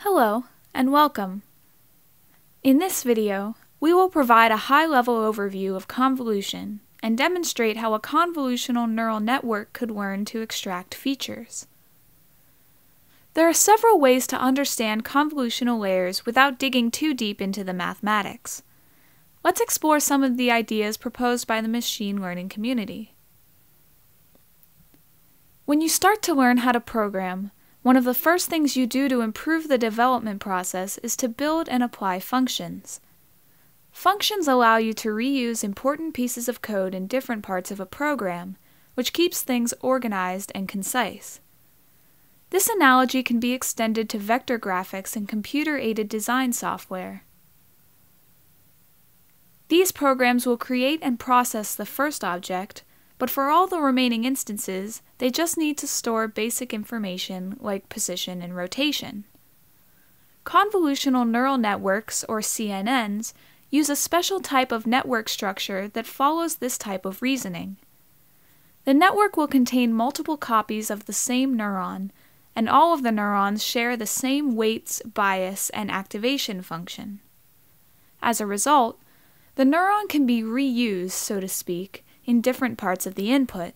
Hello, and welcome. In this video, we will provide a high-level overview of convolution and demonstrate how a convolutional neural network could learn to extract features. There are several ways to understand convolutional layers without digging too deep into the mathematics. Let's explore some of the ideas proposed by the machine learning community. When you start to learn how to program, one of the first things you do to improve the development process is to build and apply functions. Functions allow you to reuse important pieces of code in different parts of a program, which keeps things organized and concise. This analogy can be extended to vector graphics and computer-aided design software. These programs will create and process the first object, but for all the remaining instances, they just need to store basic information like position and rotation. Convolutional neural networks, or CNNs, use a special type of network structure that follows this type of reasoning. The network will contain multiple copies of the same neuron, and all of the neurons share the same weights, bias, and activation function. As a result, the neuron can be reused, so to speak, in different parts of the input.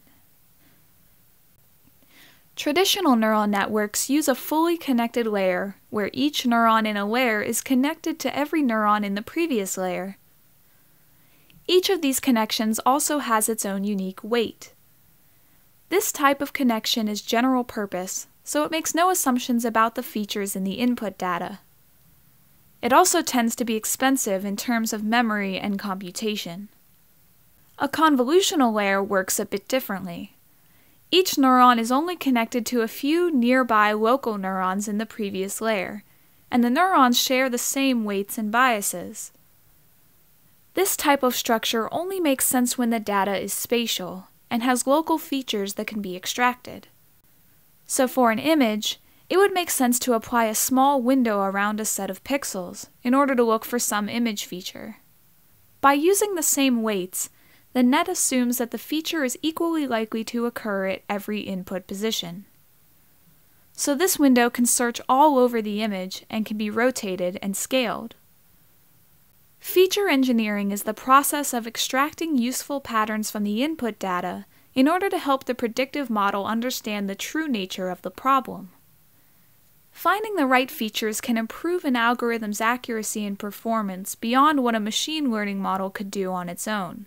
Traditional neural networks use a fully connected layer where each neuron in a layer is connected to every neuron in the previous layer. Each of these connections also has its own unique weight. This type of connection is general purpose, so it makes no assumptions about the features in the input data. It also tends to be expensive in terms of memory and computation. A convolutional layer works a bit differently. Each neuron is only connected to a few nearby local neurons in the previous layer, and the neurons share the same weights and biases. This type of structure only makes sense when the data is spatial and has local features that can be extracted. So for an image, it would make sense to apply a small window around a set of pixels in order to look for some image feature. By using the same weights, the net assumes that the feature is equally likely to occur at every input position. So this window can search all over the image and can be rotated and scaled. Feature engineering is the process of extracting useful patterns from the input data in order to help the predictive model understand the true nature of the problem. Finding the right features can improve an algorithm's accuracy and performance beyond what a machine learning model could do on its own.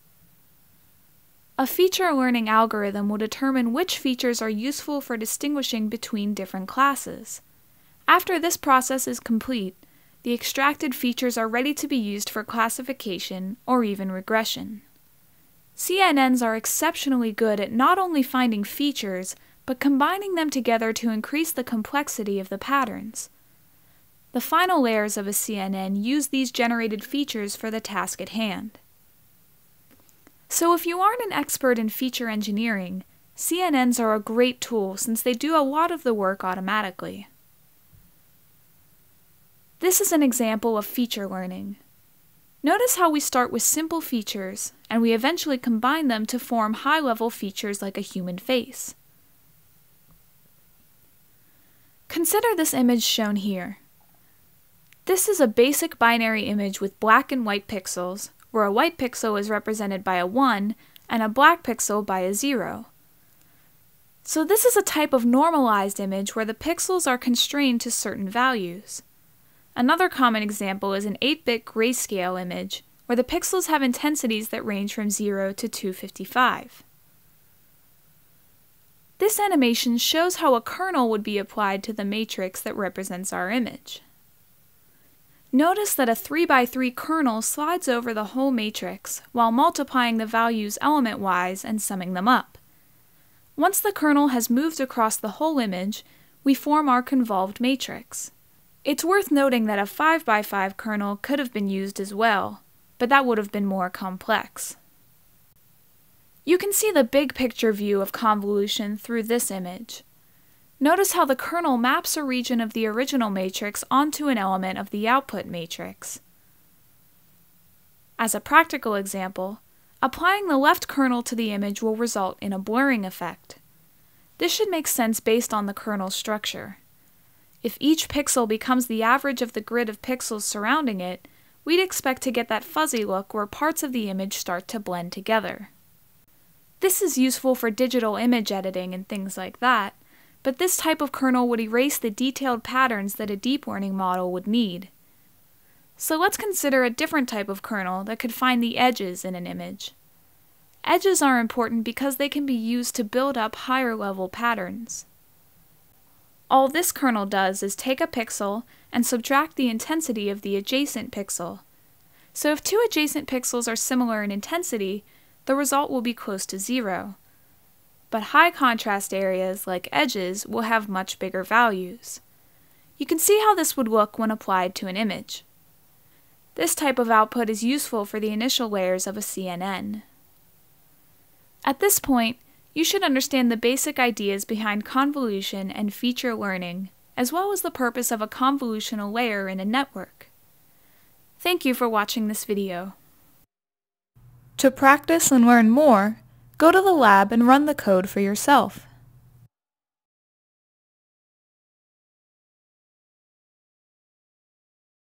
A feature learning algorithm will determine which features are useful for distinguishing between different classes. After this process is complete, the extracted features are ready to be used for classification or even regression. CNNs are exceptionally good at not only finding features, but combining them together to increase the complexity of the patterns. The final layers of a CNN use these generated features for the task at hand. So if you aren't an expert in feature engineering, CNNs are a great tool since they do a lot of the work automatically. This is an example of feature learning. Notice how we start with simple features, and we eventually combine them to form high-level features like a human face. Consider this image shown here. This is a basic binary image with black and white pixels, where a white pixel is represented by a 1 and a black pixel by a 0. So this is a type of normalized image where the pixels are constrained to certain values. Another common example is an 8-bit grayscale image, where the pixels have intensities that range from 0 to 255. This animation shows how a kernel would be applied to the matrix that represents our image. Notice that a 3x3 kernel slides over the whole matrix while multiplying the values element-wise and summing them up. Once the kernel has moved across the whole image, we form our convolved matrix. It's worth noting that a 5x5 kernel could have been used as well, but that would have been more complex. You can see the big picture view of convolution through this image. Notice how the kernel maps a region of the original matrix onto an element of the output matrix. As a practical example, applying the left kernel to the image will result in a blurring effect. This should make sense based on the kernel structure. If each pixel becomes the average of the grid of pixels surrounding it, we'd expect to get that fuzzy look where parts of the image start to blend together. This is useful for digital image editing and things like that, but this type of kernel would erase the detailed patterns that a deep learning model would need. So let's consider a different type of kernel that could find the edges in an image. Edges are important because they can be used to build up higher level patterns. All this kernel does is take a pixel and subtract the intensity of the adjacent pixel. So if two adjacent pixels are similar in intensity, the result will be close to 0. But high contrast areas, like edges, will have much bigger values. You can see how this would look when applied to an image. This type of output is useful for the initial layers of a CNN. At this point, you should understand the basic ideas behind convolution and feature learning, as well as the purpose of a convolutional layer in a network. Thank you for watching this video. To practice and learn more, go to the lab and run the code for yourself.